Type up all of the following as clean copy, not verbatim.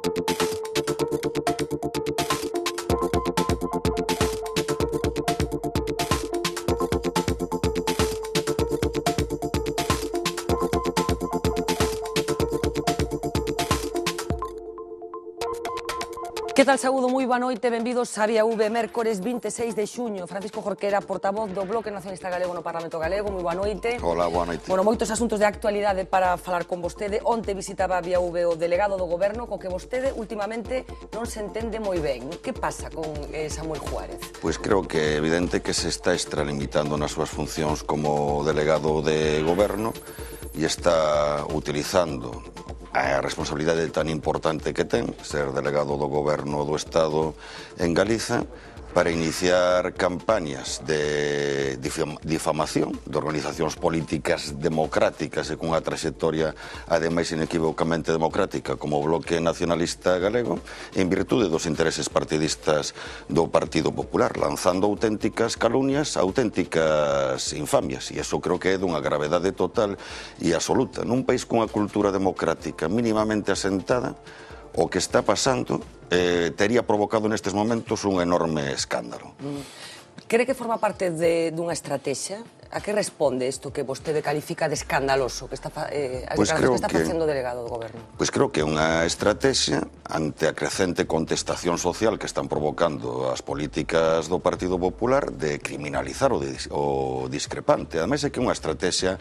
Que tal, saúdo, moi boa noite, benvidos a Vía V, mércores 26 de xuño. Francisco Jorquera, portavoz do Bloque Nacionalista Galego no Parlamento Galego, moi boa noite. Hola, boa noite. Bueno, moitos asuntos de actualidade para falar con vostede. Onte visitaba a Vía V o delegado do Goberno, co que vostede últimamente non se entende moi ben. Que pasa con Samuel Juárez? Pois creo que é evidente que se está extralimitando nas súas funcións como delegado de Goberno e está utilizando a responsabilidade tan importante que ten, ser delegado do Goberno do Estado en Galiza, para iniciar campañas de difamación de organizacións políticas democráticas e cunha trayectoria ademais inequívocamente democrática como o Bloque Nacionalista Galego en virtude dos intereses partidistas do Partido Popular, lanzando auténticas calumnias, auténticas infamias, e iso creo que é dunha gravedade total e absoluta. Nun país cunha cultura democrática mínimamente asentada, o que está pasando tería provocado nestes momentos un enorme escándalo. Cree que forma parte dunha estrategia? A que responde isto que vostede califica de escandaloso, que está facendo o delegado do Goberno? Pois creo que é unha estrategia ante a crecente contestación social que están provocando as políticas do Partido Popular de criminalizar o discrepante. Ademais é que é unha estrategia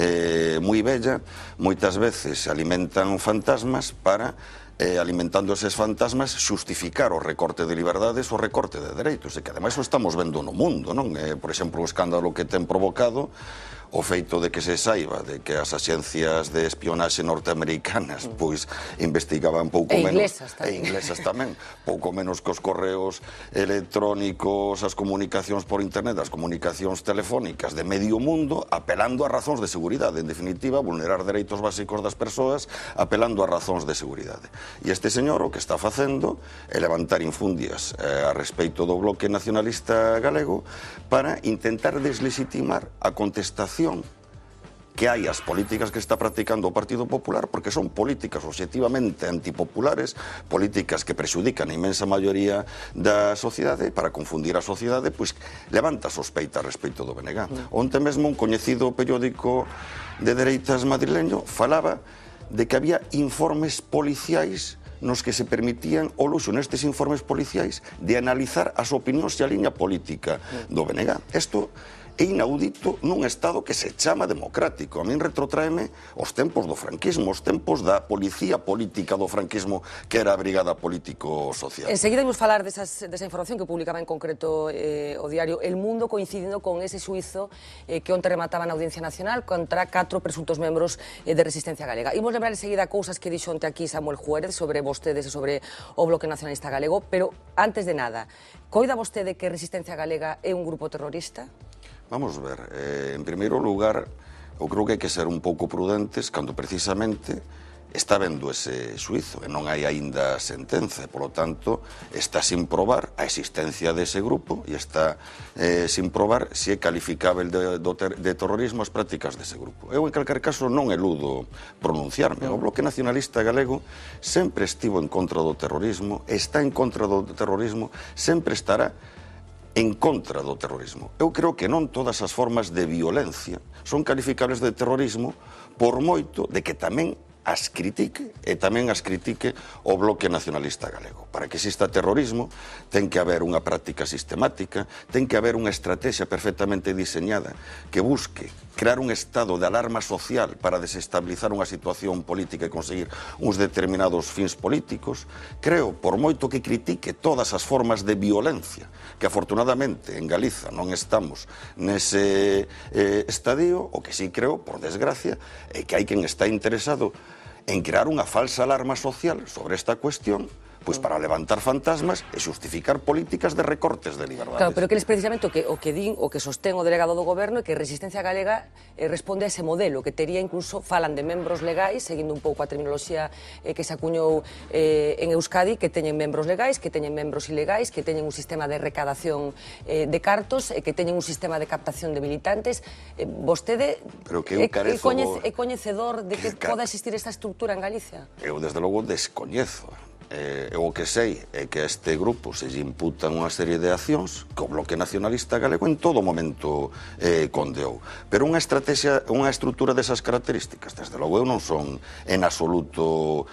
moi bella, moitas veces alimentan fantasmas para alimentando eses fantasmas, xustificar o recorte de liberdades, o recorte de dereitos, e que ademais o estamos vendo no mundo, non? Por exemplo, o escándalo que ten provocado o feito de que se saiba de que as axencias de espionaxe norteamericanas pois investigaban pouco menos inglesas tamén, pouco menos que os correos electrónicos, as comunicacións por internet, as comunicacións telefónicas de medio mundo, apelando a razóns de seguridade, en definitiva, vulnerar dereitos básicos das persoas, apelando a razóns de seguridade. E este señor o que está facendo é levantar infundias a respeito do Bloque Nacionalista Galego para intentar deslegitimar a contestación que hai as políticas que está practicando o Partido Popular, porque son políticas obxectivamente antipopulares, políticas que prexudican a inmensa maioría da sociedade, para confundir a sociedade, pois levanta sospeita respecto do BNG. Onte mesmo un coñecido periódico de dereitas madrileño falaba de que había informes policiais nos que se permitían o luxo nestes informes policiais de analizar as opinións e a liña política do BNG. Isto é inaudito nun Estado que se chama democrático. A min retrotraeme os tempos do franquismo, os tempos da policía política do franquismo, que era a Brigada Político-Social. Enseguida imos falar desa información que publicaba en concreto o diario El Mundo, coincidindo con ese suizo que onte remataba na Audiencia Nacional contra 4 presuntos membros de Resistencia Galega. Imos lembrar enseguida cousas que dixo onte aquí Samuel Juárez sobre vostedes e sobre o Bloque Nacionalista Galego, pero antes de nada, coida vostede que Resistencia Galega é un grupo terrorista? Vamos ver, en primeiro lugar, eu creo que hai que ser un pouco prudentes cando precisamente está vendo ese xuizo e non hai aínda sentenza, e, polo tanto, está sin probar a existencia dese grupo e está sin probar se é calificável de terrorismo as prácticas dese grupo. Eu, en calquer caso, non eludo pronunciarme. O Bloque Nacionalista Galego sempre estivo en contra do terrorismo, está en contra do terrorismo, sempre estará en contra do terrorismo. Eu creo que non todas as formas de violencia son calificables de terrorismo, por moito de que tamén as critique e tamén as critique o Bloque Nacionalista Galego. Para que exista terrorismo ten que haber unha práctica sistemática, ten que haber unha estrategia perfectamente diseñada que busque crear un estado de alarma social para desestabilizar unha situación política e conseguir uns determinados fins políticos. Creo, por moito que critique todas as formas de violencia, que afortunadamente en Galiza non estamos nese estadio, o que sí creo, por desgracia, é que hai quen está interesado en crear unha falsa alarma social sobre esta cuestión, pois para levantar fantasmas e xustificar políticas de recortes de liberdades. Claro, pero que eles precisamente o que sostén o delegado do Goberno é que Resistencia Galega responde a ese modelo, que tería incluso, falan de membros legais, seguindo un pouco a terminoloxía que se acuñou en Euskadi, que teñen membros legais, que teñen membros ilegais, que teñen un sistema de recadación de cartos, que teñen un sistema de captación de militantes. Vostede é coñecedor de que poda existir esta estructura en Galicia? Eu, desde logo, descoñezo. o que sei é que a este grupo se lle imputan unha serie de accións que o Bloque Nacionalista Galego en todo momento condeou. Pero unha estrategia, unha estrutura desas características, desde logo eu non son en absoluto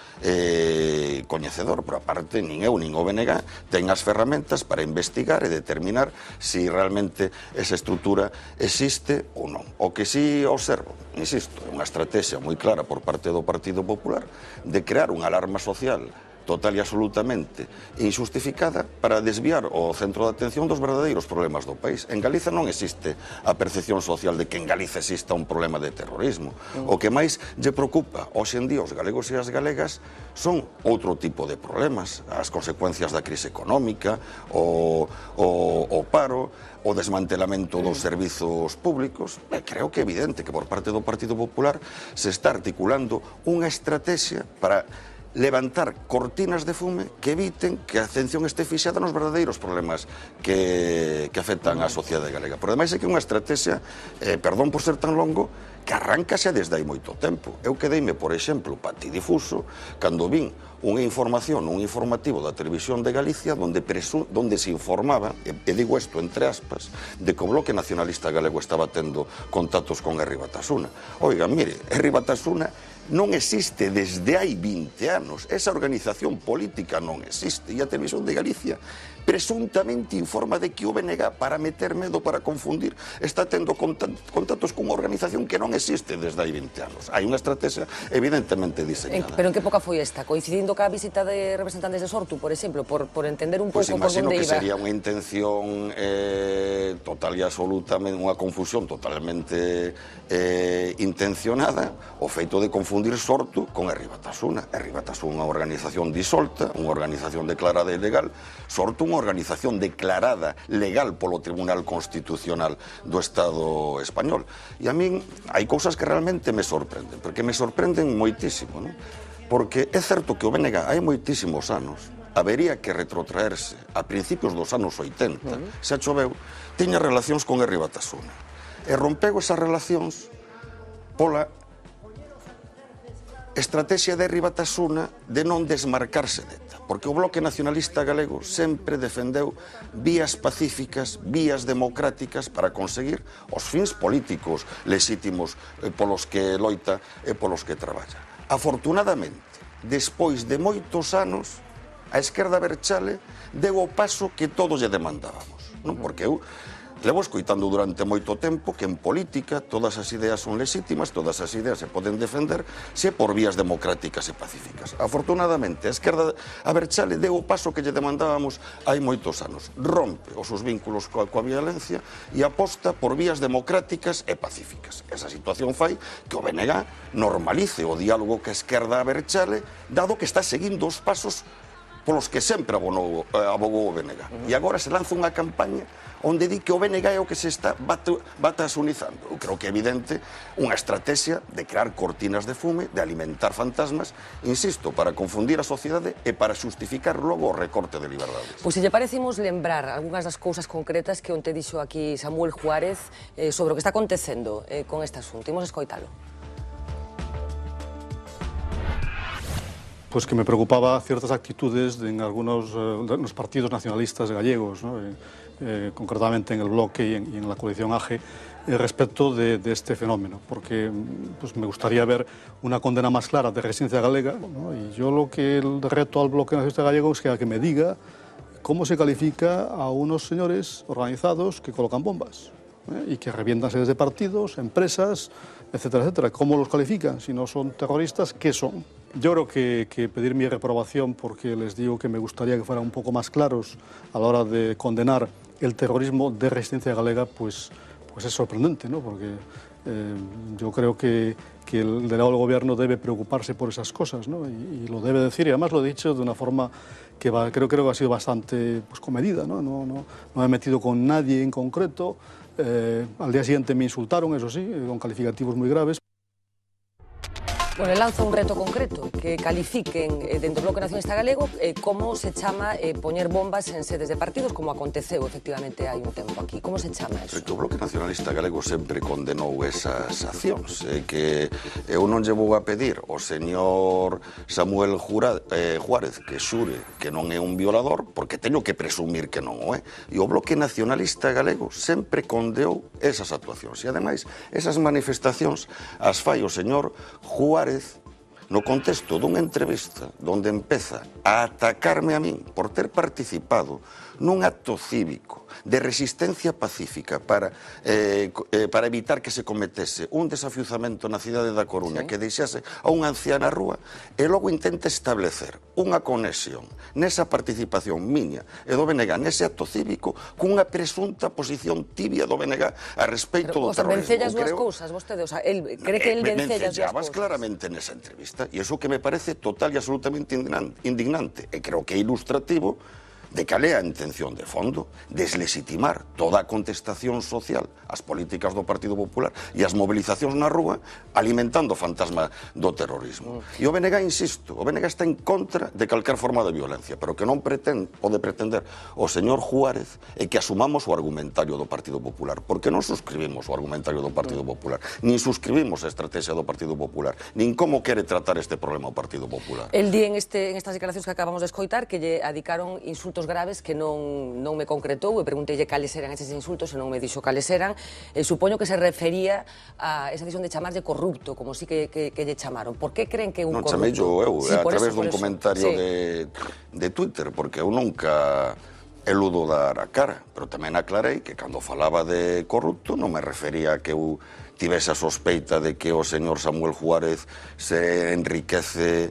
coñecedor, pero aparte nin eu nin o BNG ten as ferramentas para investigar e determinar se realmente esa estrutura existe ou non. O que si observo, insisto, é unha estrategia moi clara por parte do Partido Popular de crear unha alarma social total e absolutamente injustificada para desviar o centro de atención dos verdadeiros problemas do país. En Galiza non existe a percepción social de que en Galiza exista un problema de terrorismo. O que máis lle preocupa hoxe en día os galegos e as galegas son outro tipo de problemas, as consecuencias da crise económica, o paro, o desmantelamento dos servizos públicos. Creo que é evidente que por parte do Partido Popular se está articulando unha estrategia para levantar cortinas de fume que eviten que a atención este fixada nos verdadeiros problemas que afectan á sociedade galega. Por demais é que é unha estrategia, perdón por ser tan longo, que arráncase desde hai moito tempo. Eu quedeime, por exemplo, patidifuso, cando vin unha información, un informativo da Televisión de Galicia onde se informaba, e digo isto entre aspas, de que o Bloque Nacionalista Galego estaba tendo contactos con Herri Batasuna. Oigan, mire, Herri Batasuna non existe desde hai 20 anos. Esa organización política non existe. E a Televisión de Galicia presuntamente informa de que o BNG, para meter medo, para confundir, está tendo contactos cunha organización que non existe desde hai 20 anos. Hai unha estrategia evidentemente diseñada. Pero en que época foi esta? Coincidindo ca visita de representantes de Sortu, por exemplo, por entender un pouco por onde iba? Imagino que sería unha intención total e absolutamente, unha confusión totalmente intencionada, o feito de confundir Sortu con Herri Batasuna. Herri Batasuna é unha organización disolta, unha organización declarada ilegal, Sortu unha organización declarada legal polo Tribunal Constitucional do Estado español. E a min hai cousas que realmente me sorprenden, porque me sorprenden moitísimo, non? Porque é certo que o BNG hai moitísimos anos habería que retrotraerse a principios dos anos 80, xa choveu, tiña relacións con Herri Batasuna. E rompeu esas relacións pola estrategia de Herri Batasuna de non desmarcarse deta, porque o Bloque Nacionalista Galego sempre defendeu vías pacíficas, vías democráticas para conseguir os fins políticos legítimos polos que loita e polos que traballa. Afortunadamente, despois de moitos anos, a esquerda abertzale deu o paso que todos lle demandábamos, non? Porque eu levo escoitando durante moito tempo que en política todas as ideas son legítimas, todas as ideas se poden defender se por vías democráticas e pacíficas. Afortunadamente, a esquerda abertzale deu o paso que lle demandábamos hai moitos anos. Rompe os seus vínculos coa violencia e aposta por vías democráticas e pacíficas. Esa situación fai que o BNG normalice o diálogo que a esquerda abertzale, dado que está seguindo os pasos polos que sempre abogou o BNG. E agora se lanza unha campaña onde di que o BNG é o que se está batasunizando. Eu creo que é evidente unha estrategia de crear cortinas de fume, de alimentar fantasmas, insisto, para confundir a sociedade e para xustificar logo o recorte de liberdades. Pois se lle parecemos lembrar algunhas das cousas concretas que onte dixo aquí Samuel Juárez sobre o que está acontecendo con este asunto. Imos escoitalo. Pues que me preocupaba ciertas actitudes en algunos los partidos nacionalistas gallegos, ¿no? Concretamente en el Bloque y en la coalición AGE, respecto de este fenómeno, porque pues, me gustaría ver una condena más clara de resistencia galega, ¿no? Y yo lo que el reto al Bloque Nacionalista Gallego es que me diga cómo se califica a unos señores organizados que colocan bombas y que revientan sedes de partidos, empresas, etcétera, etcétera. ¿Cómo los califican? Si no son terroristas, ¿qué son? Yo creo que pedir mi reprobación, porque les digo que me gustaría que fueran un poco más claros a la hora de condenar el terrorismo de resistencia galega, pues es sorprendente, ¿no? Porque yo creo que el delegado del Gobierno debe preocuparse por esas cosas, ¿no? Y lo debe decir, y además lo he dicho de una forma que creo que ha sido bastante pues, comedida, ¿no? No me he metido con nadie en concreto. Al día siguiente me insultaron, eso sí, con calificativos muy graves. Bueno, lanza un reto concreto, que califiquen dentro do Bloque Nacionalista Galego como se chama poñer bombas en sedes de partidos, como aconteceu efectivamente hai un tempo aquí. Como se chama eso? Porque o Bloque Nacionalista Galego sempre condenou esas accións, que eu non lle vou a pedir ao señor Samuel Juárez que xure que non é un violador, porque teño que presumir que non o é. E o Bloque Nacionalista Galego sempre condeou esas actuacións. E, ademais, esas manifestacións as fai o señor Juárez no contexto dunha entrevista onde empeza a atacarme a min por ter participado nun acto cívico de resistencia pacífica para evitar que se cometese un desafiuzamento na cidade da Coruña, que deixase a unha anciá na rúa, e logo intenta establecer unha conexión nesa participación miña e do BNG nese acto cívico cunha presunta posición tibia do BNG a respeito do terrorismo. Vencella as dúas cousas, vostede? O sea, cree que el vencella as dúas cousas? Claramente nesa entrevista, e iso que me parece total e absolutamente indignante, e creo que é ilustrativo de cal é a intención de fondo, deslegitimar toda a contestación social ás políticas do Partido Popular e as movilizacións na rúa, alimentando o fantasma do terrorismo. E o BNG, insisto, o BNG está en contra de calquer forma de violencia, pero que non pode pretender o señor Juárez é que asumamos o argumentario do Partido Popular, porque non suscribimos o argumentario do Partido Popular, nin suscribimos a estrategia do Partido Popular, nin como quere tratar este problema o Partido Popular. El di en estas declaracións que acabamos de escoitar que lle adicaron insultos graves que non me concretou, e preguntei cales eran eses insultos e non me dixo cales eran. Supoño que se refería a esa decisión de chamarlle corrupto, como si que lle chamaron. Por que creen que un corrupto... Non chamei eu, a través dun comentario de Twitter, porque eu nunca eludo dar a cara, pero tamén aclarei que cando falaba de corrupto non me refería a que eu tivese a sospeita de que o señor Samuel Juárez se enriquece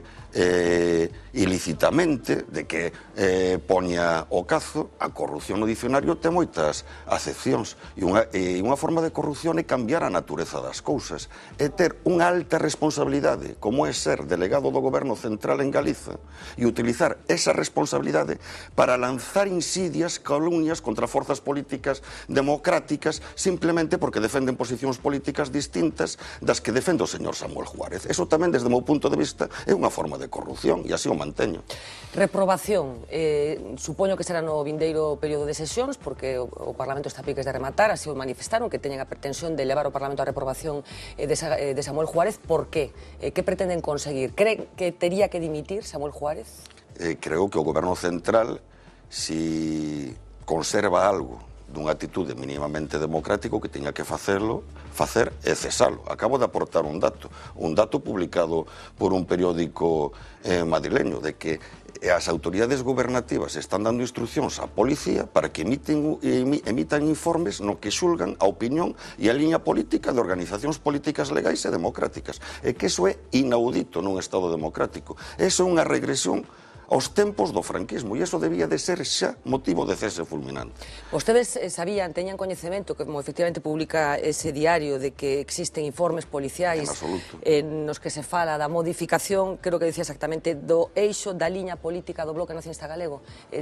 ilícitamente, de que poña o cazo. A corrupción no dicionario ten moitas acepcións, e unha forma de corrupción é cambiar a natureza das cousas, é ter unha alta responsabilidade, como é ser delegado do Goberno Central en Galiza, e utilizar esa responsabilidade para lanzar insidias, calumnias contra forzas políticas democráticas, simplemente porque defenden posicións políticas distintas das que defende o señor Samuel Juárez. Eso tamén, desde o meu punto de vista, é unha forma de corrupción, e así o manteño. Reprobación. Supoño que será no vindeiro período de sesións, porque o Parlamento está a piques de rematar, así o manifestaron, que teñen a pretensión de levar o Parlamento a reprobación de Samuel Juárez. Por qué? Que pretenden conseguir? Cree que tería que dimitir Samuel Juárez? Creo que o Goberno Central, si conserva algo dunha atitude mínimamente democrático, que tiña que facer e cesalo. Acabo de aportar un dato publicado por un periódico madrileño, de que as autoridades gobernativas están dando instruccións á policía para que emitan informes no que xulgan a opinión e a liña política de organizacións políticas legais e democráticas. E que iso é inaudito nun Estado democrático. Iso é unha regresión aos tempos do franquismo, e iso debía de ser xa motivo de cese fulminante. Vostedes sabían, teñan coñecemento, como efectivamente publica ese diario, de que existen informes policiais nos que se fala da modificación, creo que decía exactamente, do eixo da liña política do Bloque Nacionalista Galego.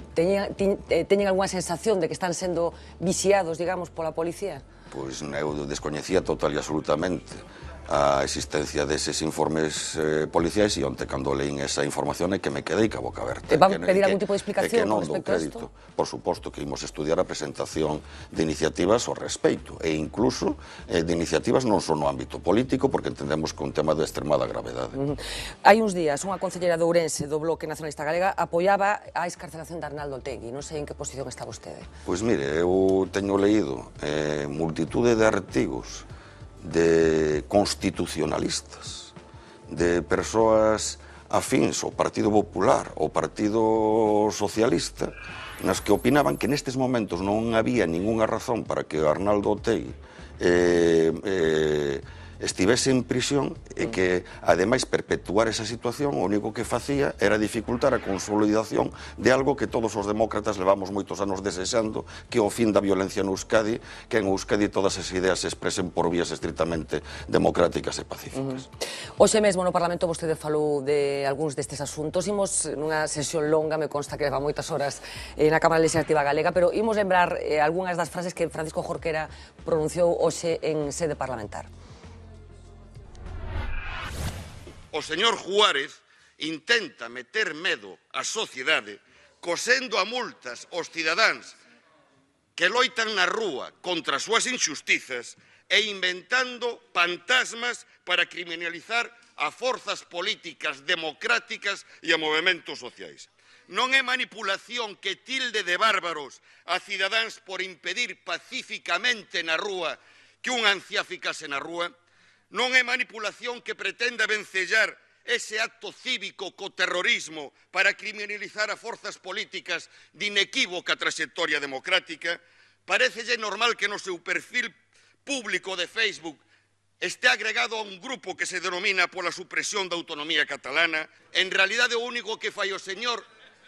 Teñen algunha sensación de que están sendo vixiados, digamos, pola policía? Pois eu descoñecía total e absolutamente a existencia deses informes policiais, e onte cando leín esa información é que me quedei ca boca aberta. Van pedir algún tipo de explicación con respecto a isto? Por suposto que imos estudiar a presentación de iniciativas ao respecto, e incluso de iniciativas non só no ámbito político, porque entendemos que é un tema de extremada gravedade. Hai uns días, unha concelleira de Ourense do Bloque Nacionalista Galega apoiaba a excarcelación de Arnaldo Otegi. Non sei en que posición está vostede. Pois mire, eu teño leído multitude de artigos de constitucionalistas, de persoas afíns ao Partido Popular, ao Partido Socialista, nas que opinaban que nestes momentos non había ningunha razón para que Arnaldo Otegi estivese en prisión, e que, ademais, perpetuar esa situación o único que facía era dificultar a consolidación de algo que todos os demócratas levamos moitos anos desexando, que é o fin da violencia no Euskadi, que en Euskadi todas as ideas se expresen por vías estritamente democráticas e pacíficas. Hoxe mesmo no Parlamento vostede falou de algúns destes asuntos. Imos nunha sesión longa, me consta que leva moitas horas na Cámara Legislativa Galega, pero imos lembrar algunhas das frases que Francisco Jorquera pronunciou hoxe en sede parlamentar. o señor Juárez intenta meter medo á sociedade cosendo a multas aos cidadáns que loitan na rúa contra as súas injustizas e inventando fantasmas para criminalizar a forzas políticas democráticas e a movementos sociais. Non é manipulación que tilde de bárbaros a cidadáns por impedir pacíficamente na rúa que un anciá ficase na rúa? Non é manipulación que pretenda vencellar ese acto cívico co terrorismo para criminalizar a forzas políticas de inequívoca trayectoria democrática? Parécelle normal que no seu perfil público de Facebook este agregado a un grupo que se denomina pola supresión da autonomía catalana? En realidade, o único que fai o señor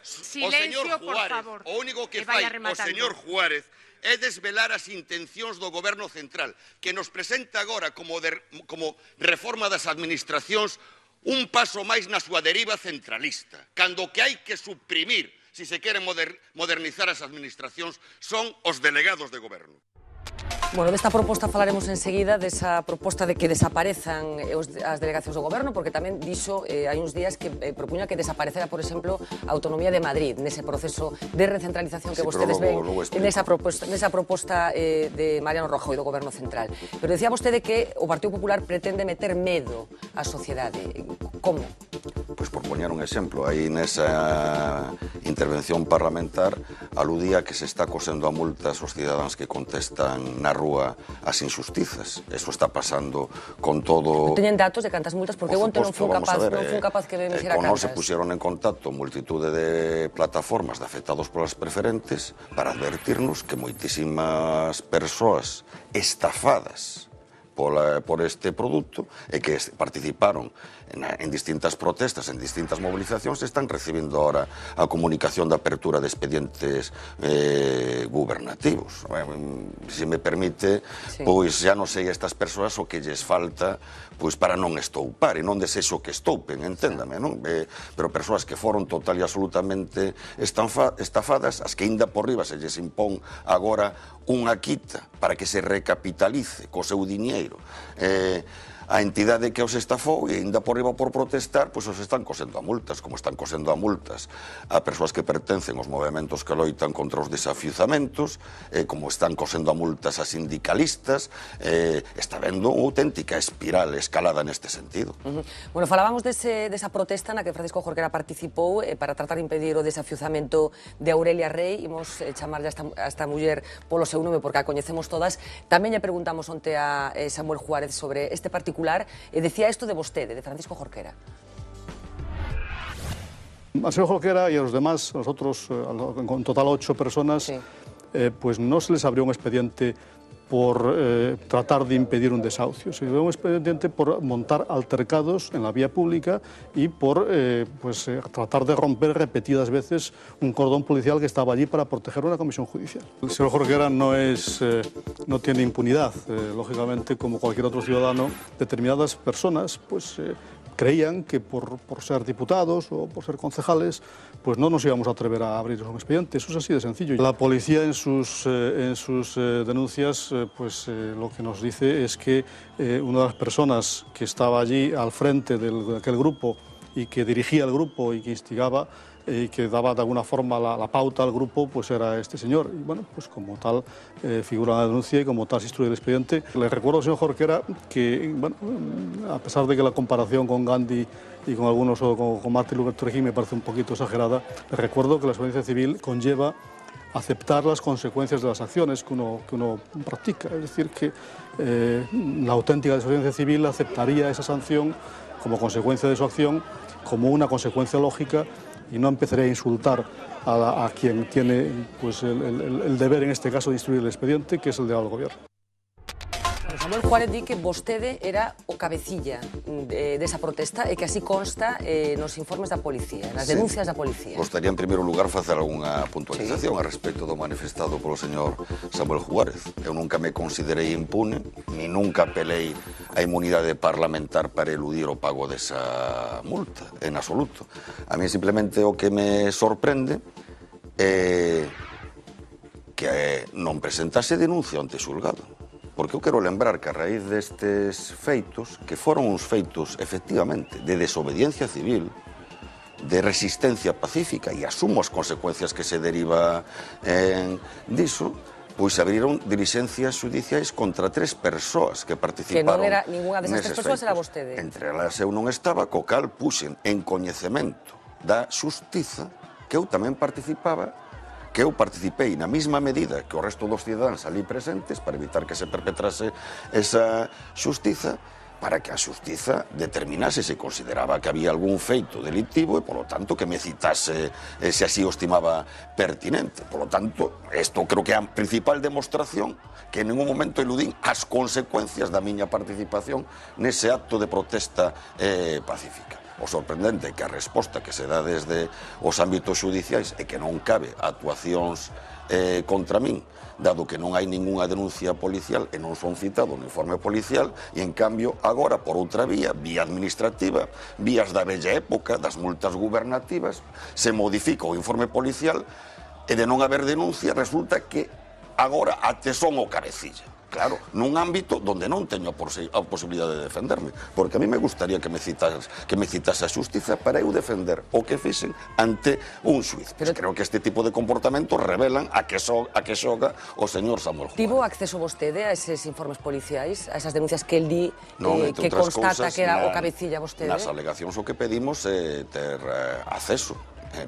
Juárez é desvelar as intencións do Goberno Central, que nos presenta agora como reforma das administracións un paso máis na súa deriva centralista, cando que hai que suprimir, se se queren modernizar as administracións, son os delegados de goberno. Bueno, desta proposta falaremos enseguida, desa proposta de que desaparezan as delegacións do goberno, porque tamén dixo hai uns días que propuña que desaparecera, por exemplo, a autonomía de Madrid, nese proceso de recentralización que vostedes ven nesa proposta de Mariano Rajoy do goberno central. Pero decía vostede que o Partido Popular pretende meter medo á sociedade. Como? Pois por poñer un exemplo, aí nesa intervención parlamentar aludía que se está cosendo a multas aos cidadáns que contestan na rúa as injustizas. Eso está pasando con todo... Non teñen datos de cantas multas, porque onte non fun capaz que me hiciera cartas. Con nós se cartas. puxeron en contacto multitude de plataformas de afectados polas preferentes para advertirnos que moitísimas persoas estafadas por este produto e que participaron en distintas protestas, en distintas movilizacións, están recibindo ahora a comunicación de apertura de expedientes gubernativos. Se me permite, pois xa non sei a estas persoas o que lles falta pois para non estoupar, e non desexo que estoupen, enténdame, non? Pero persoas que foron total e absolutamente estafadas, as que ainda por riba se lles impón agora unha quita para que se recapitalice co seu diñeiro a entidade que os estafou, e ainda por riba por protestar, pois os están cosendo a multas, como están cosendo a multas a persoas que pertencen aos movementos que loitan contra os desafiuzamentos, como están cosendo a multas a sindicalistas. Está vendo unha auténtica espiral escalada neste sentido. Bueno, falábamos desa protesta na que Francisco Jorquera participou para tratar de impedir o desafiuzamento de Aurelia Rei. Imos chamarlle a esta muller polo seu nome porque a coñecemos todas. Tamén lle preguntamos onte a Samuel Juárez sobre este particular. Decía esto de vostede, de Francisco Jorquera. Al señor Jorquera y a los demás, nosotros, con total 8 personas, pues no se les abrió un expediente por tratar de impedir un desahucio. Se abrió un expediente por montar altercados en la vía pública y por tratar de romper repetidas veces un cordón policial que estaba allí para proteger una comisión judicial. El señor Jorquera no tiene impunidad. Lógicamente, como cualquier otro ciudadano, determinadas personas creían que por ser diputados o por ser concejales, pues no nos íbamos a atrever a abrir un expediente. Eso es así de sencillo. La policía en sus denuncias lo que nos dice es que una de las personas que estaba allí al frente de aquel grupo y que dirigía el grupo y que instigaba y que daba de alguna forma la pauta al grupo, pues era este señor. Y bueno, pues como tal figura en la denuncia y como tal se instruye el expediente. Le recuerdo al señor Jorquera que, bueno, a pesar de que la comparación con Gandhi y con algunos o con Martin Luther King me parece un poquito exagerada, le recuerdo que la experiencia civil conlleva aceptar las consecuencias de las acciones que uno practica. Es decir, que la auténtica desobediencia civil aceptaría esa sanción como consecuencia de su acción, como una consecuencia lógica, y no empezaría a insultar a quien tiene el deber, en este caso, de instruir el expediente, que es el delegado del Gobierno. Samuel Juárez di que vostede era o cabecilla desa protesta e que así consta nos informes da policía, nas denuncias da policía. Gostaría, en primeiro lugar, facer algunha puntualización a respecto do manifestado polo señor Samuel Juárez. Eu nunca me considerei impune, ni nunca apelei a inmunidade parlamentar para eludir o pago desa multa, en absoluto. A mí simplemente o que me sorprende é que non presentase denuncia ante xulgado. porque eu quero lembrar que a raíz destes feitos, que foron uns feitos, efectivamente, de desobediencia civil, de resistencia pacífica, e asumo as consecuencias que se deriva diso, pois abriron dilixencias judiciais contra 3 persoas que participaron. Que non era ninguna desas 3 persoas, era vostede. Entre elas eu non estaba, co cal puxen en coñecemento da xustiza que eu tamén participaba, que eu participei na mesma medida que o resto dos cidadáns ali presentes para evitar que se perpetrase esa xustiza, para que a xustiza determinase se consideraba que había algún feito delictivo e, polo tanto, que me citase se así o estimaba pertinente. Polo tanto, isto creo que é a principal demostración que en ningún momento eludín as consecuencias da miña participación nese acto de protesta pacífica. O sorprendente é que a resposta que se dá desde os ámbitos judiciais é que non cabe actuacións contra min, dado que non hai ningunha denuncia policial e non son citado no informe policial, e en cambio agora por outra vía administrativa, vías da bella época, das multas gubernativas, se modifica o informe policial e de non haber denuncia resulta que agora até son o cabecilla. Claro, nun ámbito donde non teño a posibilidade de defenderme, porque a mí me gustaría que me citase a xustiza para eu defender o que fixen ante un xuiz. Pero creo que este tipo de comportamentos revelan a que xoga o señor Samuel Juárez. Tivo acceso vostede a eses informes policiais, a esas denuncias que el di que constata que era o cabecilla vostede? Nas alegacións o que pedimos é ter acceso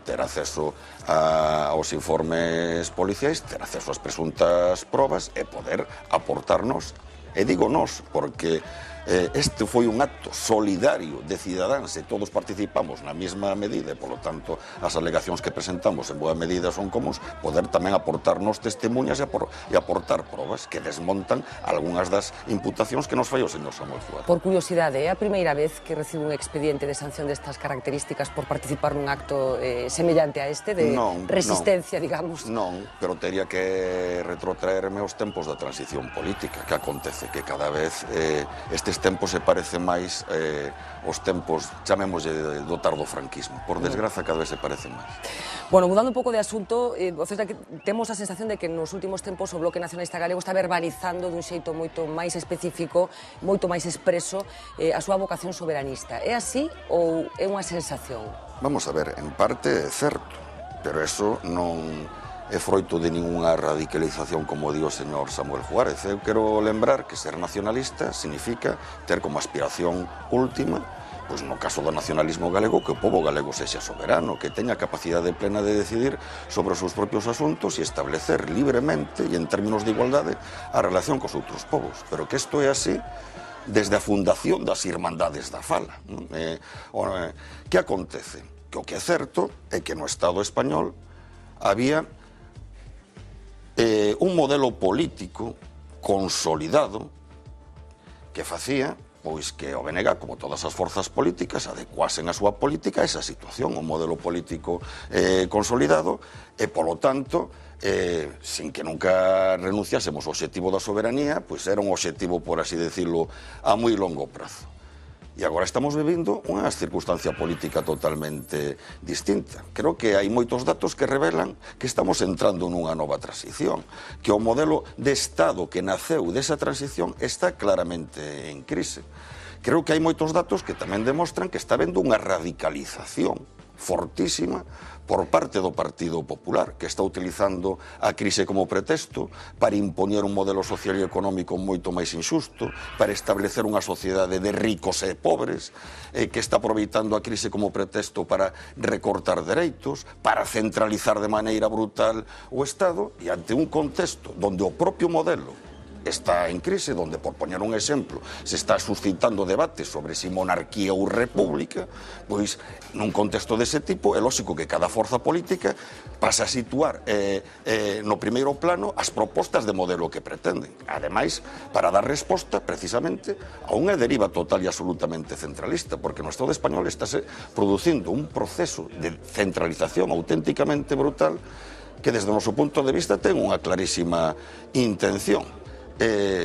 aos informes policiais, ter acceso ás presuntas probas e poder aportarnos, e digo nós, porque este foi un acto solidario de cidadáns e todos participamos na mesma medida e, polo tanto, as alegacións que presentamos en boa medida son comuns, poder tamén aportarnos testemunhas e aportar probas que desmontan algunhas das imputacións que nos fai o señor Samuel Juárez. Por curiosidade, é a primeira vez que recibe un expediente de sanción destas características por participar nun acto semellante a este, de resistencia, digamos? Non, pero teria que retrotraerme aos tempos da transición política, que acontece que cada vez estes tempos se parecen máis os tempos, chamémoslle, do tardo franquismo. Por desgraza, cada vez se parecen máis. Bueno, mudando un pouco de asunto, temos a sensación de que nos últimos tempos o Bloque Nacionalista Galego está verbalizando dun xeito moito máis específico, moito máis expreso, a súa vocación soberanista. É así ou é unha sensación? Vamos a ver, en parte é certo, pero eso non é froito de ningunha radicalización, como di o señor Samuel Juárez. Eu quero lembrar que ser nacionalista significa ter como aspiración última, pois no caso do nacionalismo galego, que o pobo galego sexa soberano, que teña capacidade plena de decidir sobre os seus propios asuntos e establecer libremente e en términos de igualdade a relación cos outros povos. Pero que isto é así desde a fundación das Irmandades da Fala. Que acontece? Que o que é certo é que no Estado español había un modelo político consolidado que facía pois que o BNG, como todas as forzas políticas, adecuasen a súa política a esa situación, un modelo político consolidado e, polo tanto, sin que nunca renunciásemos ao obxectivo da soberanía, pois era un obxectivo, por así decirlo, a moi longo prazo. E agora estamos vivindo unha circunstancia política totalmente distinta. Creo que hai moitos datos que revelan que estamos entrando nunha nova transición, que o modelo de Estado que naceu desa transición está claramente en crise. Creo que hai moitos datos que tamén demostran que está habendo unha radicalización fortísima por parte do Partido Popular, que está utilizando a crise como pretexto para impoñer un modelo social e económico moito máis injusto, para establecer unha sociedade de ricos e pobres, que está aproveitando a crise como pretexto para recortar dereitos, para centralizar de maneira brutal o Estado, e ante un contexto onde o propio modelo está en crise, donde, por poñer un exemplo, se está suscitando debate sobre si monarquía ou república, pois, nun contexto dese tipo, é lógico que cada forza política pasa a situar no primeiro plano as propostas de modelo que pretenden. Ademais, para dar resposta, precisamente, a unha deriva total e absolutamente centralista, porque no Estado español estáse producindo un proceso de centralización auténticamente brutal que, desde o noso punto de vista, ten unha clarísima intención.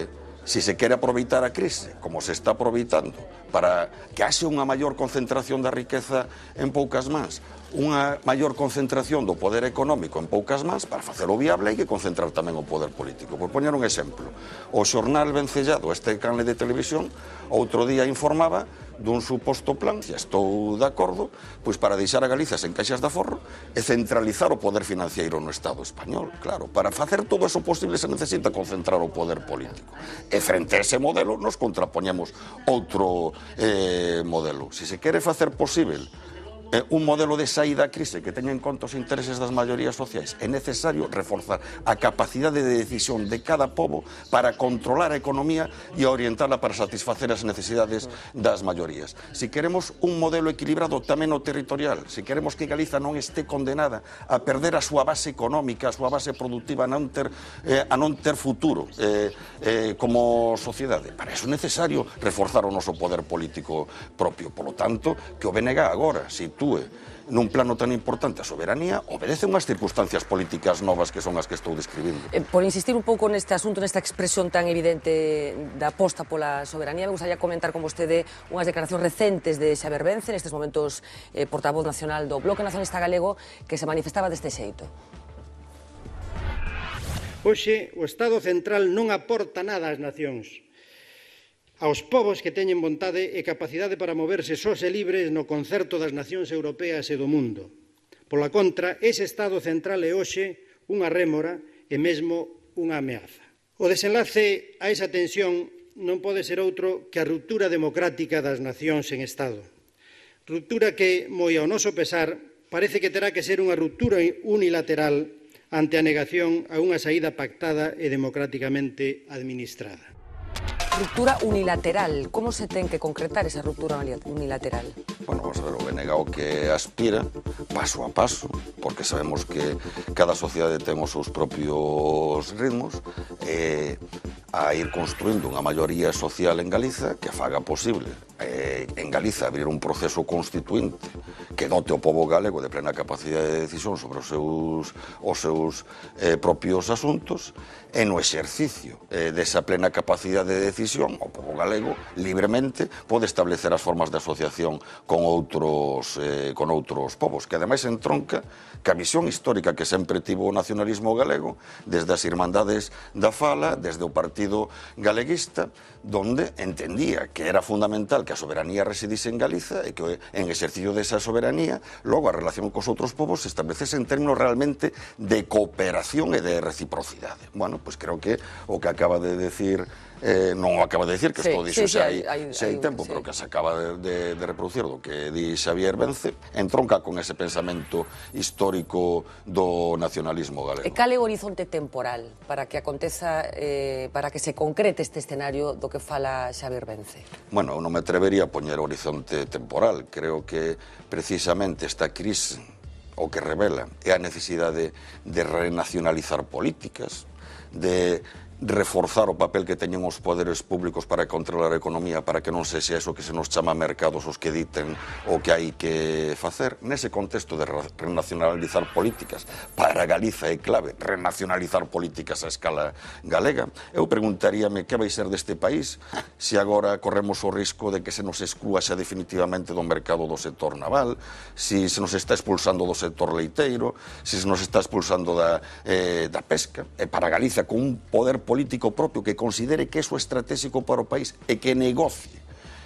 si se quere aproveitar a crise, como se está aproveitando, para que haxe unha maior concentración da riqueza en poucas mans, unha maior concentración do poder económico en poucas mans, para facelo viable hai que concentrar tamén o poder político. Por poñer un exemplo, o xornal Vencellado, este canle de televisión, outro día informaba dun suposto plan, e estou de acordo, pois para deixar a Galiza sen caixas de aforro e centralizar o poder financiero no Estado español. Claro, para facer todo eso posible se necesita concentrar o poder político. E frente a ese modelo nos contrapoñemos outro modelo. Se se quere facer posible un modelo de saída á crise que teña en conta os intereses das maiorías sociais, é necesario reforzar a capacidade de decisión de cada pobo para controlar a economía e orientarla para satisfacer as necesidades das maiorías. Se queremos un modelo equilibrado tamén no territorial, se queremos que Galiza non este condenada a perder a súa base económica, a súa base productiva, a non ter futuro como sociedade, para iso é necesario reforzar o noso poder político propio. Por lo tanto, que o BNG agora sitúe nun plano tan importante a soberanía, obedece unhas circunstancias políticas novas que son as que estou describindo. Por insistir un pouco neste asunto, nesta expresión tan evidente da aposta pola soberanía, me gustaría comentar con vostede unhas declaracións recentes de Xabier Vence, nestes momentos portavoz nacional do Bloque Nacionalista Galego, que se manifestaba deste xeito. Hoxe, o Estado central non aporta nada ás nacións, aos povos que teñen vontade e capacidade para moverse sós e libres no concerto das nacións europeas e do mundo. Pola contra, ese Estado central é hoxe unha rémora e mesmo unha ameaza. O desenlace a esa tensión non pode ser outro que a ruptura democrática das nacións en Estado. Ruptura que, moi ao noso pesar, parece que terá que ser unha ruptura unilateral ante a negación a unha saída pactada e democráticamente administrada. Ruptura unilateral. Como se ten que concretar esa ruptura unilateral? Bueno, vamos a ver, o BNG o que aspira, paso a paso, porque sabemos que cada sociedade ten os seus propios ritmos, a ir construindo unha maioría social en Galiza que faga posible en Galiza abrir un proceso constituinte que dote o pobo galego de plena capacidade de decisión sobre os seus propios asuntos, e no exercicio desa plena capacidade de decisión o pobo galego libremente pode establecer as formas de asociación con outros povos, que ademais entronca ca visión histórica que sempre tivo o nacionalismo galego desde as Irmandades da Fala, desde o Partido Galeguista, donde entendía que era fundamental que a soberanía residise en Galiza e que en exercicio desa soberanía logo a relación cos outros povos se establecese en términos realmente de cooperación e de reciprocidade. Bueno, pois creo que o que acaba de decir non o acaba de decir, que estou dixo xa hai tempo, pero que se acaba de reproducir do que di Xabier Vence, entronca con ese pensamento histórico do nacionalismo galego. E cal é o horizonte temporal para que aconteza, para que se concrete este escenario do que fala Xabier Vence? Bueno, non me atrevería a poñer horizonte temporal. Creo que precisamente esta crise o que revela é a necesidade de renacionalizar políticas, de reforzar o papel que teñen os poderes públicos para controlar a economía, para que non sexa eso que se nos chama mercados os que diten o que hai que facer. Nese contexto de renacionalizar políticas, para Galiza é clave renacionalizar políticas a escala galega. Eu preguntaríame que vai ser deste país se agora corremos o risco de que se nos exclúa xa definitivamente do mercado do sector naval, se nos está expulsando do sector leiteiro, se nos está expulsando da pesca. E para Galiza, con un poder político propio que considere que eso é estratégico para o país e que negocie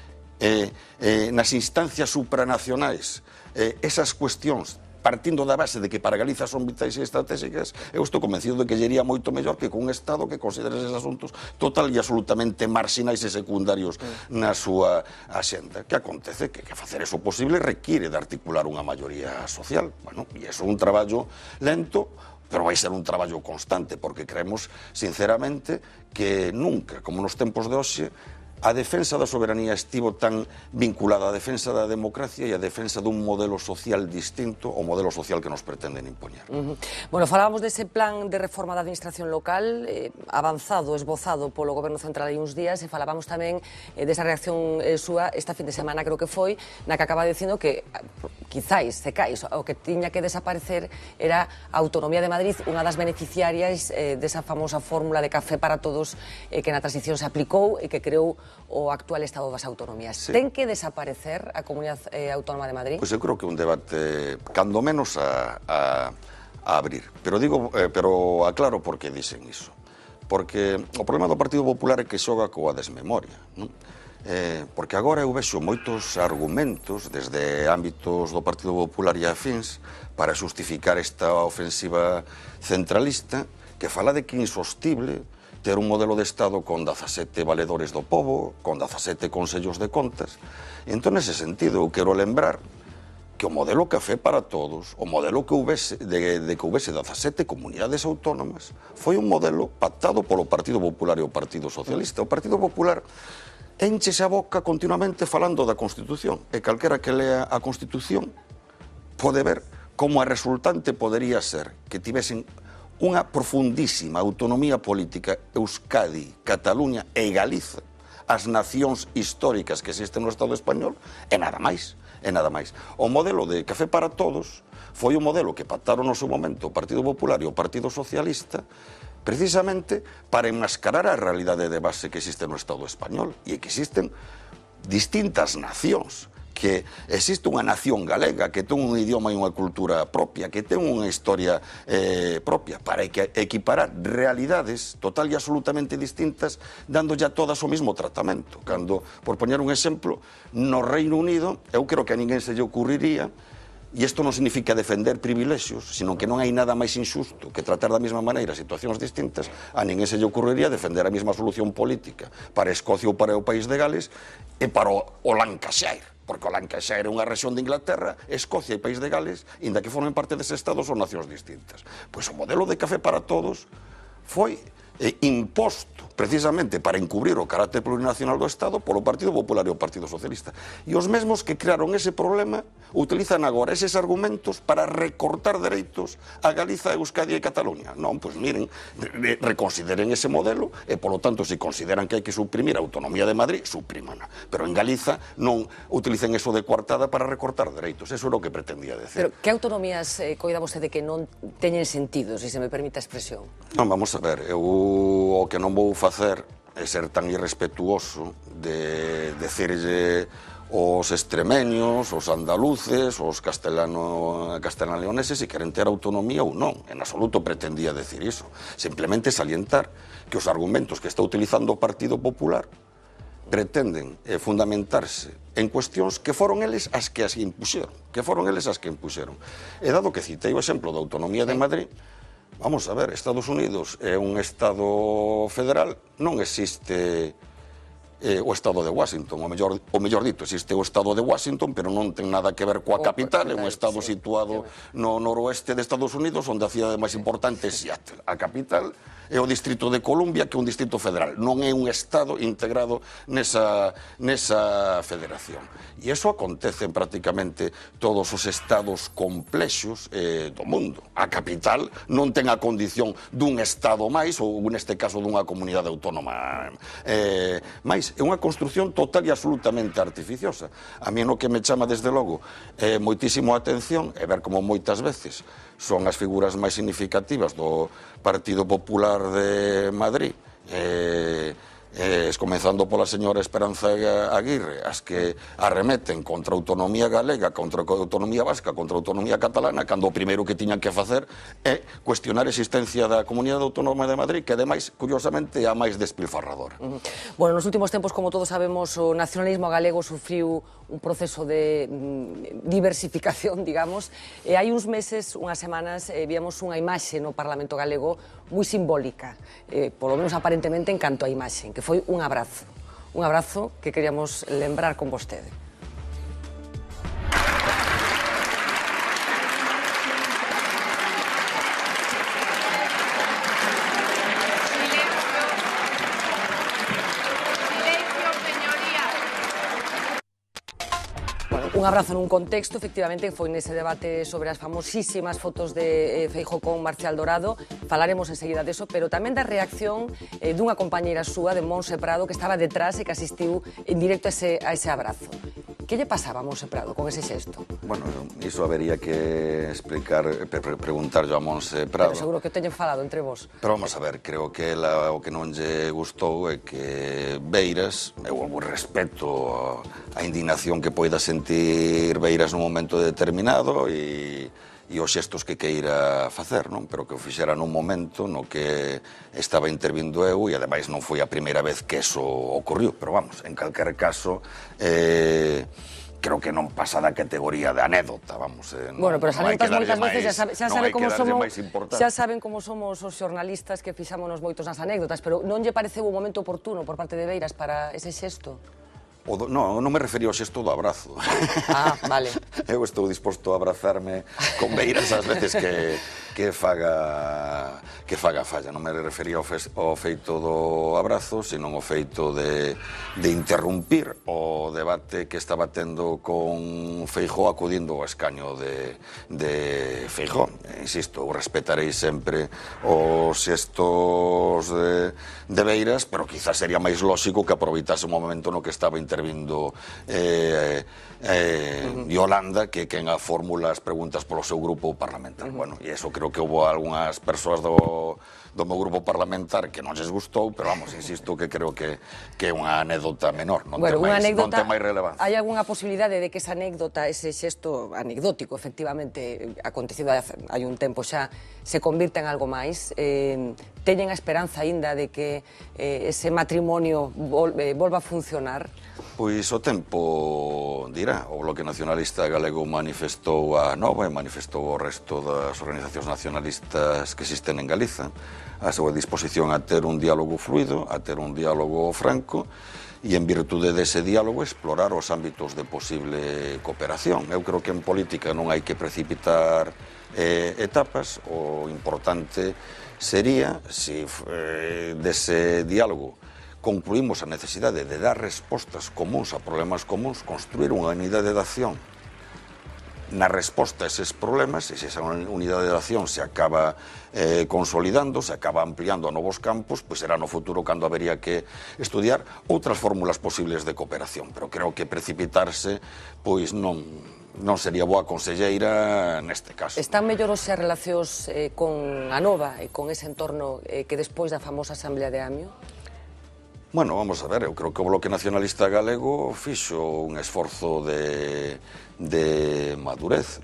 nas instancias supranacionais esas cuestións partindo da base de que para Galiza son vitais e estratégicas, eu estou convencido de que iría moito mellor que con un Estado que considere eses asuntos total e absolutamente marxinais e secundarios na súa axenda. Que acontece? Que facer eso posible require de articular unha maioría social. Bueno, e iso é un traballo lento, pero vai ser un traballo constante, porque creemos, sinceramente, que nunca, como nos tempos de hoxe, a defensa da soberanía estivo tan vinculada á defensa da democracia e a defensa dun modelo social distinto ao modelo social que nos pretenden impoñer. Bueno, falábamos dese plan de reforma da administración local avanzado, esbozado polo Goberno Central hai uns días, e falábamos tamén desa reacción súa esta fin de semana, creo que foi, na que acaba dicindo que quizáis, cecais, o que tiña que desaparecer era a autonomía de Madrid, unha das beneficiarias desa famosa fórmula de café para todos que na transición se aplicou e que creou o actual Estado das Autonomías. Sí. Ten que desaparecer a Comunidade Autónoma de Madrid? Pois eu creo que é un debate, cando menos, a abrir. Pero aclaro por que dicen iso. Porque o problema do Partido Popular é que xoga coa desmemoria, non? Porque agora eu vexo moitos argumentos desde ámbitos do Partido Popular e afins para xustificar esta ofensiva centralista que fala de que é insostible ter un modelo de Estado con 17 valedores do pobo, con 17 consellos de contas. E entón, nese sentido, eu quero lembrar que o modelo Café para Todos, o modelo que houvese, de que houvese 17 comunidades autónomas, foi un modelo pactado polo Partido Popular e o Partido Socialista. O Partido Popular enchese a boca continuamente falando da Constitución, e calquera que lea a Constitución pode ver como a resultante podería ser que tivesen unha profundísima autonomía política Euskadi, Cataluña e Galiza, as nacións históricas que existen no Estado español, e nada máis, e nada máis. O modelo de Café para Todos foi o modelo que pactaron no seu momento o Partido Popular e o Partido Socialista precisamente para enmascarar a realidade de base que existe no Estado español e que existen distintas nacións, que existe unha nación galega que ten un idioma e unha cultura propia, que ten unha historia propia, para equiparar realidades total e absolutamente distintas, dando ya todas o mismo tratamento. Cando, por poñer un exemplo, no Reino Unido, eu creo que a ninguén se lle ocurriría, e isto non significa defender privilexios, sino que non hai nada máis injusto que tratar da mesma maneira situacións distintas, a ninguén se lle ocurriría defender a mesma solución política para Escocia ou para o país de Gales e para o Lancashire, porque o Lancashire é unha rexión de Inglaterra, Escocia e País de Gales, inda que formen parte dese Estado, son nacións distintas. Pois o modelo de Café para Todos foi imposto precisamente para encubrir o carácter plurinacional do Estado polo Partido Popular e o Partido Socialista. E os mesmos que crearon ese problema utilizan agora eses argumentos para recortar dereitos a Galiza, Euskadi e Cataluña. Non, pois miren, reconsideren ese modelo e, polo tanto, se consideran que hai que suprimir a autonomía de Madrid, suprímana. Pero en Galiza non utilicen eso de coartada para recortar dereitos. Eso era o que pretendía decir. Pero que autonomías coida vostede que non teñen sentido, se me permite a expresión? Non, vamos a ver, o que non vou facer é ser tan irrespetuoso de decirlle os extremeños, os andaluces, os castelano-leoneses se queren ter autonomía ou non. En absoluto pretendía decir iso. Simplemente salientar que os argumentos que está utilizando o Partido Popular pretenden fundamentarse en cuestións que foron eles as que as impuxeron. E dado que citei o exemplo da autonomía de Madrid, vamos a ver, Estados Unidos é un Estado federal, non existe o Estado de Washington, o mellor dito, existe o Estado de Washington, pero non ten nada que ver coa capital, é un Estado situado no noroeste de Estados Unidos, onde a cidade máis importante é Seattle. A capital é o Distrito de Columbia, que é un distrito federal, non é un Estado integrado nesa federación. E iso acontece en prácticamente todos os estados complexos do mundo. A capital non ten a condición dun Estado máis, ou neste caso dunha comunidade autónoma máis. É unha construción total e absolutamente artificiosa. A mí no que me chama desde logo moitísimo a atención é ver como moitas veces son as figuras máis significativas do Partido Popular de Madrid, comenzando pola señora Esperanza Aguirre, as que arremeten contra a autonomía galega, contra a autonomía vasca, contra a autonomía catalana, cando o primeiro que tiñan que facer é cuestionar a existencia da Comunidade Autónoma de Madrid, que ademais, curiosamente, é a máis despilfarradora. Bueno, nos últimos tempos, como todos sabemos, o nacionalismo galego sufriu un proceso de diversificación, digamos, e hai uns meses, unhas semanas, víamos unha imaxe no Parlamento galego moi simbólica, polo menos aparentemente en canto a imaxe, que foi un abrazo que queríamos lembrar con vostede. Silencio, Un abrazo nun contexto, efectivamente, foi nese debate sobre as famosísimas fotos de Feijóo con Marcial Dorado. Falaremos enseguida deso, pero tamén da reacción dunha compañeira súa, de Montse Prado, que estaba detrás e que asistiu en directo a ese abrazo. Que lle pasaba a Montse Prado con ese xesto? Bueno, iso habería que explicar, preguntar a Montse Prado. Pero seguro que teñen falado entre vos. Pero vamos a ver, creo que ela o que non lle gustou é que Beiras, eu respeto a indignación que poida sentir Beiras nun momento determinado e os xestos que queira facer, non? Pero que o fixera nun momento no que estaba intervindo eu e ademais non foi a primeira vez que eso ocorriu, pero vamos, en calquer caso creo que non pasa da categoría de anécdota, vamos. Bueno, pero as anécdotas moitas veces xa saben como somos os xornalistas que fixámonos moitos nas anécdotas, pero non lle pareceu un momento oportuno por parte de Beiras para ese xesto? Non me refería ao xesto do abrazo. Ah, vale. Eu estou disposto a abrazarme con Beiras ás veces que faga falla. Non me refería ao feito do abrazo, senón ao feito de interrumpir o debate que estaba tendo con Feijóo acudindo ao escaño de Feijóo. Insisto, eu respetarei sempre os xestos de Beiras, pero quizás sería máis lóxico que aproveitase o momento no que estaba intervindo Yolanda, que quen a formula as preguntas polo seu grupo parlamentar. Bueno, e eso creo que houve algunhas persoas do meu grupo parlamentar que non lles gustou, pero vamos, insisto que creo que é unha anécdota menor, non ten máis relevancia. Hai algunha posibilidade de que esa anécdota, ese xesto anecdótico, efectivamente, acontecido hai un tempo xa, se convirta en algo máis? Teñen a esperanza aínda de que ese matrimonio volva a funcionar? Pois o tempo dirá. O Bloque Nacionalista Galego manifestou a Nova e manifestou o resto das organizacións nacionalistas que existen en Galiza a súa disposición a ter un diálogo fluido, a ter un diálogo franco e en virtude dese diálogo explorar os ámbitos de posible cooperación. Eu creo que en política non hai que precipitar etapas. O importante sería, se dese diálogo concluímos a necesidade de dar respostas comuns a problemas comuns, construir unha unidade de acción na resposta a eses problemas, e se esa unidade de acción se acaba consolidando, se acaba ampliando a novos campos, pois será no futuro cando habería que estudiar outras fórmulas posibles de cooperación. Pero creo que precipitarse pois non sería boa conselleira neste caso. Están mellor as relacións con a Nova e con ese entorno que despois da famosa Asamblea de Amio? Bueno, vamos a ver, eu creo que o Bloque Nacionalista Galego fixo un esforzo de madurez.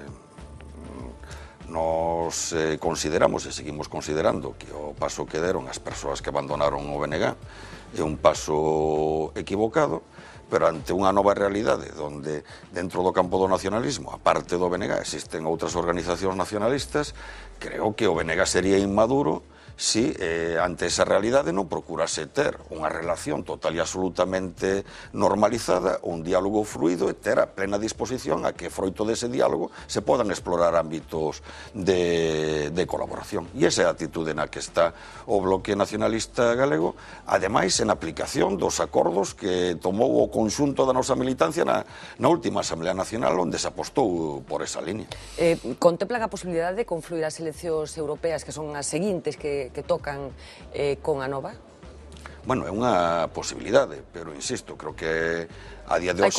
Nos consideramos e seguimos considerando que o paso que deron as persoas que abandonaron o BNG é un paso equivocado, pero ante unha nova realidade onde dentro do campo do nacionalismo, aparte do BNG, existen outras organizacións nacionalistas, creo que o BNG sería inmaduro si ante esa realidade non procurase ter unha relación total e absolutamente normalizada, un diálogo fluido e ter a plena disposición a que froito dese diálogo se podan explorar ámbitos de colaboración. E esa é a atitude na que está o Bloque Nacionalista Galego, ademais en aplicación dos acordos que tomou o conxunto da nosa militancia na última Asamblea Nacional, onde se apostou por esa línea. Contemplan a posibilidade de confluir as eleccións europeas, que son as seguintes que tocan con a Nova? Bueno, é unha posibilidade, pero insisto, creo que a día de hoxe,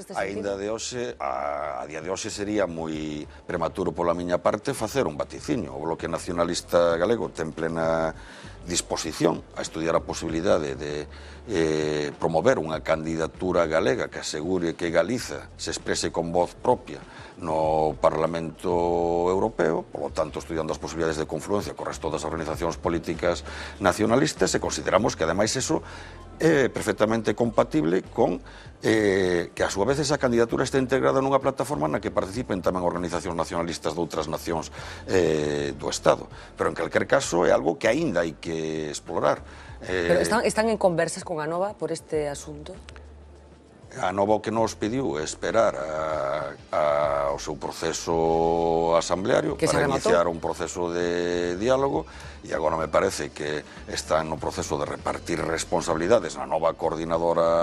a día de hoxe sería moi prematuro pola miña parte facer un vaticinio. O Bloque Nacionalista Galego ten plena disposición a estudiar a posibilidade de promover unha candidatura galega que asegure que Galiza se exprese con voz propia no Parlamento Europeo, polo tanto, estudiando as posibilidades de confluencia co resto das organizacións políticas nacionalistas, e consideramos que, ademais, eso é perfectamente compatible con que, a súa vez, esa candidatura está integrada nunha plataforma na que participen tamén organizacións nacionalistas de outras nacións do Estado. Pero, en calquer caso, é algo que aínda hai que explorar. Pero están en conversas con a Nova por este asunto? A Nova o que nos pediu é esperar ao seu proceso asambleario para iniciar un proceso de diálogo, e agora me parece que está no proceso de repartir responsabilidades na nova coordinadora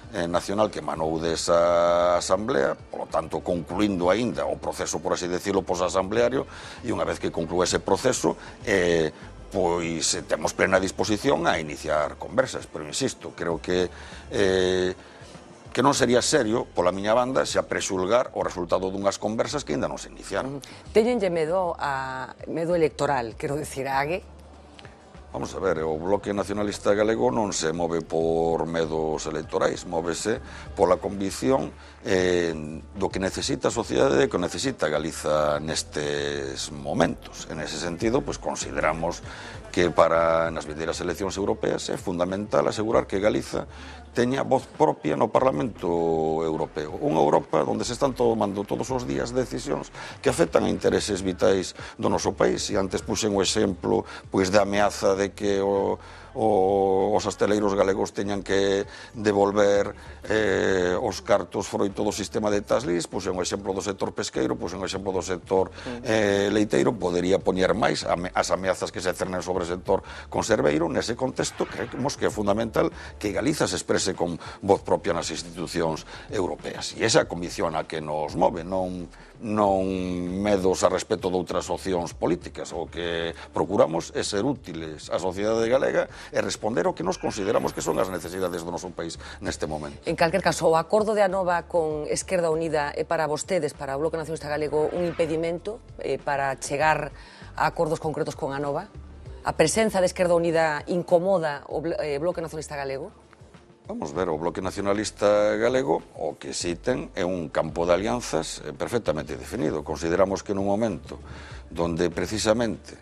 nacional que emanou desa asamblea, polo tanto, concluindo aínda o proceso, por así decirlo, posasambleario, e unha vez que conclúe ese proceso, pois temos plena disposición a iniciar conversas, pero insisto, creo que non sería serio, pola miña banda, se aprexulgar o resultado dunhas conversas que ainda non se iniciaron. Teñenlle medo electoral, quero dicir, a AGE? Vamos a ver, o Bloque Nacionalista Galego non se move por medos electorais, móvese pola convicción do que necesita a sociedade e que necesita Galiza nestes momentos. En ese sentido, pues consideramos que para nas vindeiras eleccións europeas é fundamental asegurar que Galiza teña voz propia no Parlamento Europeo. Unha Europa onde se están tomando todos os días decisións que afectan a intereses vitais do noso país. E antes puxen o exemplo pois da ameaza de que os hosteleiros galegos teñan que devolver os cartos froito do sistema de tax list, puxen o exemplo do sector pesqueiro, puxen o exemplo do sector leiteiro, podería poñer máis as ameazas que se cernen sobre o sector conserveiro. Nese contexto, creemos que é fundamental que Galiza se exprese con voz propia nas institucións europeas. E esa convicción a que nos move, non medos a respecto de outras opcións políticas. O que procuramos é ser útiles á sociedade galega e responder ao que nos consideramos que son as necesidades do noso país neste momento. En calquer caso, o acordo de Anova con Esquerda Unida é para vostedes, para o Bloque Nacionalista Galego, un impedimento para chegar a acordos concretos con Anova? A presenza de Esquerda Unida incomoda o Bloque Nacionalista Galego? Vamos ver, o Bloque Nacionalista Galego o que si ten é un campo de alianzas perfectamente definido. Consideramos que nun momento donde precisamente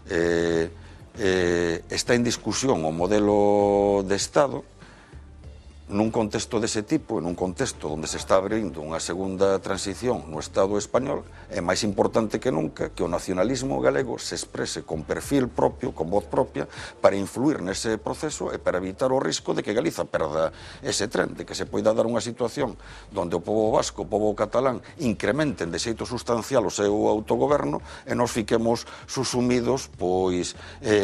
está en discusión o modelo de Estado, nun contexto dese tipo, en un contexto onde se está abrindo unha segunda transición no Estado español, é máis importante que nunca que o nacionalismo galego se exprese con perfil propio, con voz propia, para influir nese proceso e para evitar o risco de que Galiza perda ese tren, de que se poida dar unha situación onde o pobo vasco, o pobo catalán, incrementen de xeito sustancial o seu autogoberno e nos fiquemos susumidos, pois,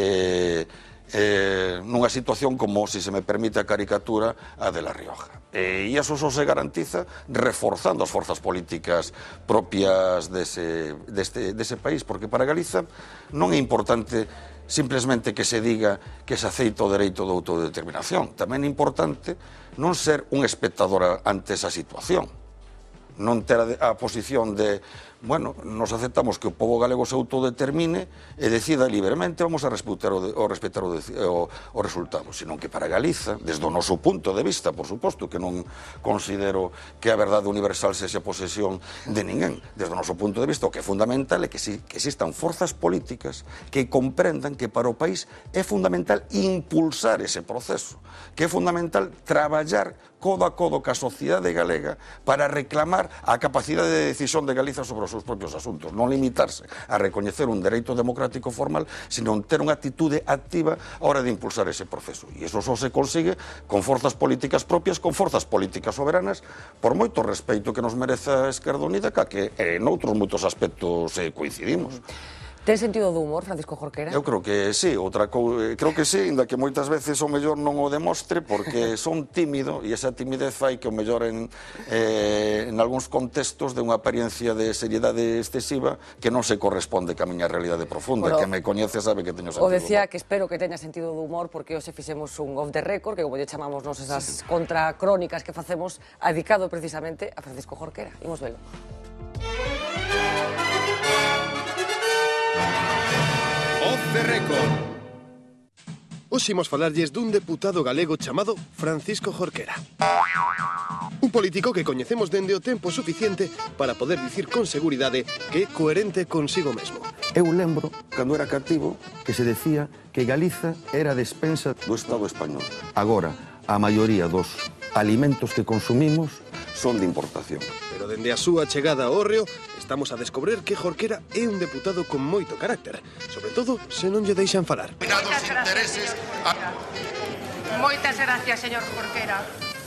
nunha situación como, se me permite a caricatura, a de La Rioja. E iso só se garantiza reforzando as forzas políticas propias dese país, porque para Galiza non é importante simplemente que se diga que se aceita o dereito de autodeterminación. Tamén é importante non ser un espectador ante esa situación, non ter a posición de, bueno, nos aceptamos que o pobo galego se autodetermine e decida libremente, vamos a respetar o resultado, senón que para Galiza, desde o noso punto de vista, por suposto, que non considero que a verdade universal sexa posesión de ninguén, desde o noso punto de vista, o que é fundamental é que existan forzas políticas que comprendan que para o país é fundamental impulsar ese proceso, que é fundamental traballar codo a codo ca sociedade galega para reclamar a capacidade de decisión de Galiza sobre os seus propios asuntos, non limitarse a recoñecer un dereito democrático formal, sino ter unha actitude activa a hora de impulsar ese proceso. E iso só se consigue con forzas políticas propias, con forzas políticas soberanas, por moito respeito que nos merece a Esquerda Unida, que en outros moitos aspectos coincidimos. Ten sentido do humor, Francisco Jorquera? Eu creo que sí, creo que sí, ainda que moitas veces o mellor non o demostre, porque son tímido, e esa timidez fai que o mellor en algúns contextos de unha apariencia de seriedade excesiva que non se corresponde ca miña realidade profunda, que me coñece sabe que teño sentido do humor. O decía que espero que teña sentido do humor, porque hoxe fixemos un off the record, que como lle chamamos nos esas contracrónicas que facemos, dedicado precisamente a Francisco Jorquera. Imos velo. Off the record. Hoxe imos falarlles dun deputado galego chamado Francisco Jorquera. Un político que coñecemos dende o tempo suficiente para poder dicir con seguridade que é coherente consigo mesmo. Eu lembro, cando era cativo, que se decía que Galiza era despensa do Estado español. Agora, a maioría dos alimentos que consumimos son de importación. Pero dende a súa chegada ao Hórreo, estamos a descobrir que Jorquera é un deputado con moito carácter, sobre todo se non lle deixan falar. Moitas gracias, señor Jorquera.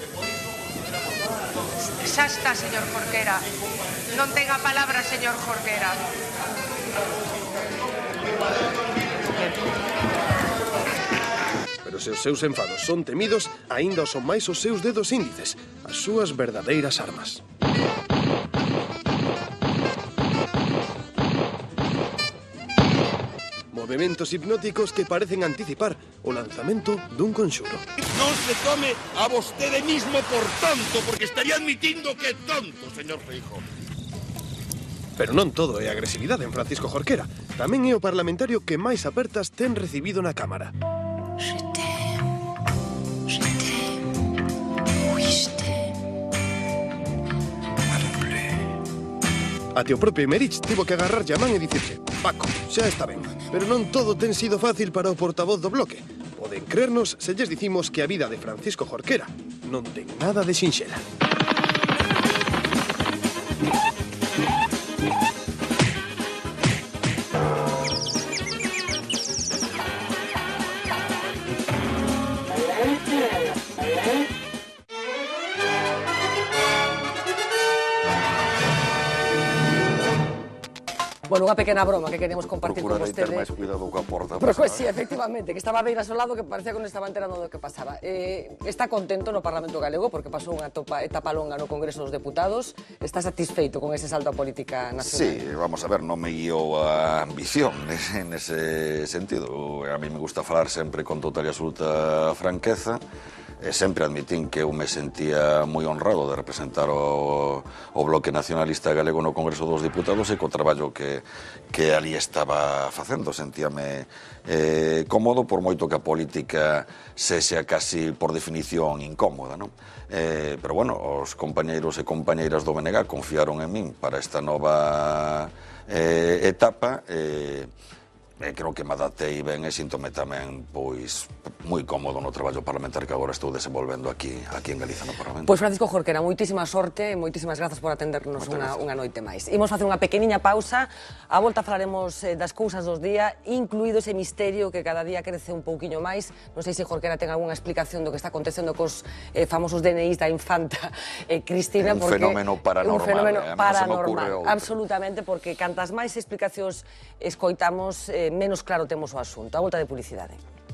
Xa está, señor Jorquera. Non ten a palabra, señor Jorquera. Pero se os seus enfados son temidos, aínda o son máis os seus dedos índices, as súas verdadeiras armas. Movementos hipnóticos que parecen anticipar o lanzamento dun conxuro. Non se tome a vostede mismo por tonto, porque estaría admitindo que é tonto, señor Feijóo. Pero non todo é agresividade en Francisco Jorquera. Tamén é o parlamentario que máis apertas ten recibido na Cámara. Até o propio Emerich tivo que agarrarlle a man e dicirlle: Paco, xa está ben. Pero non todo ten sido fácil para o portavoz do Bloque. Poden creernos se lles dicimos que a vida de Francisco Jorquera non ten nada de sinxela. Bueno, unha pequena broma que queremos compartir con Procurarei ter vostede. máis cuidado coa porta. Pero pues, sí, efectivamente, que estaba beira ao lado que parecía que non estaba enterando do que pasaba. Está contento no Parlamento Galego porque pasou unha etapa longa no Congreso dos Deputados. Está satisfeito con ese salto a política nacional? Sí, vamos a ver, non me guiou a ambición nese sentido. A mí me gusta falar sempre con total e absoluta franqueza. Sempre admitín que eu me sentía moi honrado de representar o Bloque Nacionalista Galego no Congreso dos Diputados e co traballo que ali estaba facendo. Sentíame cómodo, por moito que a política sexa casi por definición incómoda, non? Pero bueno, os compañeiros e compañeiras do BNG confiaron en min para esta nova etapa. Creo que me adaptei ben e síntome tamén pois moi cómodo no traballo parlamentar que agora estou desenvolvendo aquí en Galiza no Parlamento. Pois Francisco Jorquera, moitísima sorte e moitísimas grazas por atendernos unha noite máis. Imos facer unha pequeniña pausa, a volta falaremos das cousas dos día, incluído ese misterio que cada día crece un pouquiño máis. Non sei se Jorquera ten algunha explicación do que está acontecendo cos famosos DNIs da infanta Cristina. Un fenómeno paranormal. Un fenómeno paranormal, absolutamente, porque cantas máis explicacións escoitamos, menos claro temos o asunto. A volta de publicidade.